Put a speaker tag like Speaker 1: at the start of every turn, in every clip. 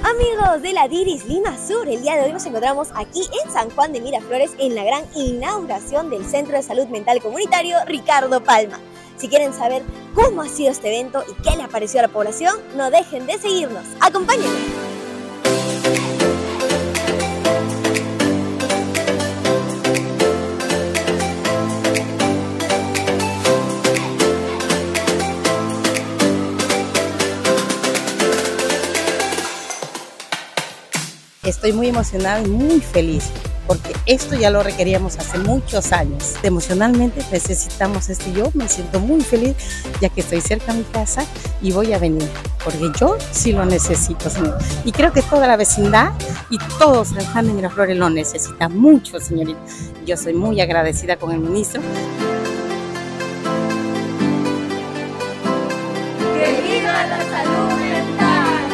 Speaker 1: Amigos de la Diris Lima Sur, el día de hoy nos encontramos aquí en San Juan de Miraflores en la gran inauguración del Centro de Salud Mental Comunitario Ricardo Palma. Si quieren saber cómo ha sido este evento y qué le ha parecido a la población, no dejen de seguirnos. ¡Acompáñenme!
Speaker 2: Estoy muy emocionada y muy feliz porque esto ya lo requeríamos hace muchos años. Emocionalmente necesitamos esto y yo me siento muy feliz ya que estoy cerca de mi casa y voy a venir porque yo sí lo necesito, señor. Y creo que toda la vecindad y todo San Juan de Miraflores lo necesita mucho, señorita. Yo soy muy agradecida con el ministro.
Speaker 1: ¡Que viva la salud mental!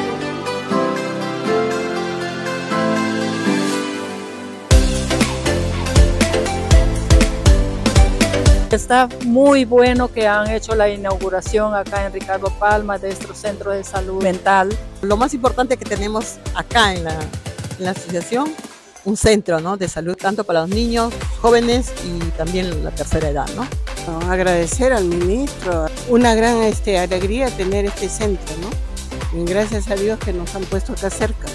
Speaker 3: Está muy bueno que han hecho la inauguración acá en Ricardo Palma de nuestro centro de salud mental.
Speaker 4: Lo más importante que tenemos acá en la asociación, un centro, ¿no?, de salud tanto para los niños, jóvenes y también la tercera edad, ¿no?
Speaker 5: Agradecer al ministro, una gran alegría tener este centro, ¿no? Y gracias a Dios que nos han puesto acá cerca.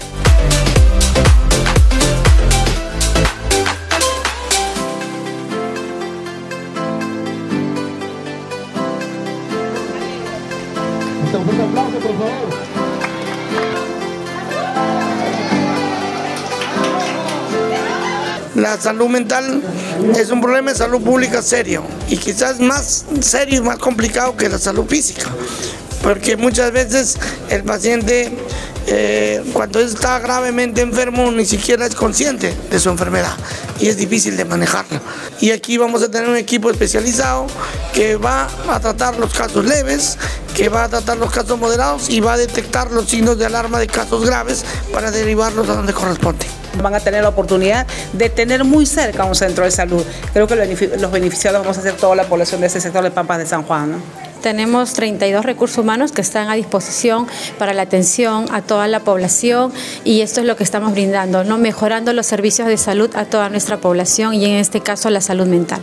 Speaker 6: Un fuerte aplauso, por favor.
Speaker 7: La salud mental es un problema de salud pública serio y quizás más serio y más complicado que la salud física, porque muchas veces el paciente cuando está gravemente enfermo ni siquiera es consciente de su enfermedad y es difícil de manejarla. Y aquí vamos a tener un equipo especializado que va a tratar los casos leves, que va a tratar los casos moderados y va a detectar los signos de alarma de casos graves para derivarlos a donde corresponde.
Speaker 8: Van a tener la oportunidad de tener muy cerca un centro de salud. Creo que los beneficiados vamos a ser toda la población de ese sector de Pampas de San Juan, ¿no?
Speaker 9: Tenemos 32 recursos humanos que están a disposición para la atención a toda la población y esto es lo que estamos brindando, ¿no? Mejorando los servicios de salud a toda nuestra población y en este caso la salud mental.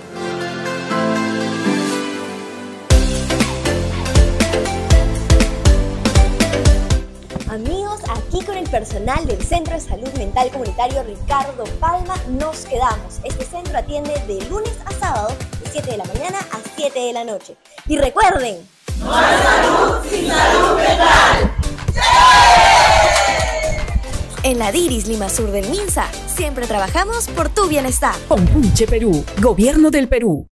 Speaker 1: Amigos, aquí con el personal del Centro de Salud Mental Comunitario Ricardo Palma nos quedamos. Este centro atiende de lunes a sábado de 7 de la mañana a 7 de la noche. Y recuerden,
Speaker 10: no hay salud sin salud mental.
Speaker 1: En la Diris Lima Sur del MINSA siempre trabajamos por tu bienestar.
Speaker 11: Compunche Perú, Gobierno del Perú.